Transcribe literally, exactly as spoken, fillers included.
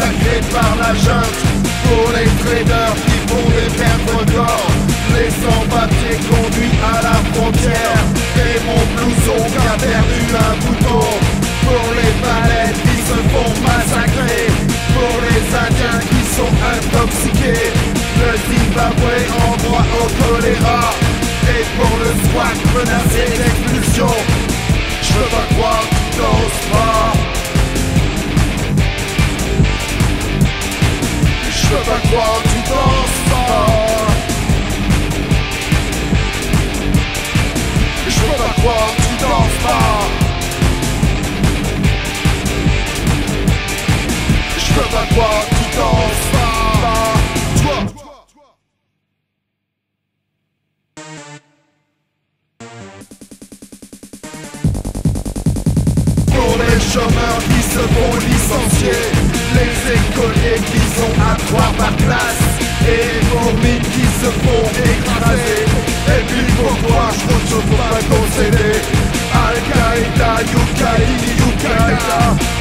massacrés par la junte. Pour les traders qui font des perdre d'or, les sans-papiers conduits à la frontière, et mon blouson qui a perdu un bouton. Pour les baleines qui se font massacrer, pour les indiens qui sont intoxiqués, le Zimbabwe en droit au choléra, et pour le squat menacé d'expulsion. Je veux pas croire que tu danses pas. Je veux pas croire que tu danses pas. Je veux pas croire que tu danses pas. Je veux pas croire que tu danses pas. Toi. Pour les chômeurs qui se font licencier, les écoliers qui sont à trois par classe, et les fourmis qui se font écraser. Et puis pour toi, je crois qu'il faut pas concéder. Al-Qaïda, Yukaï, Yukaïda.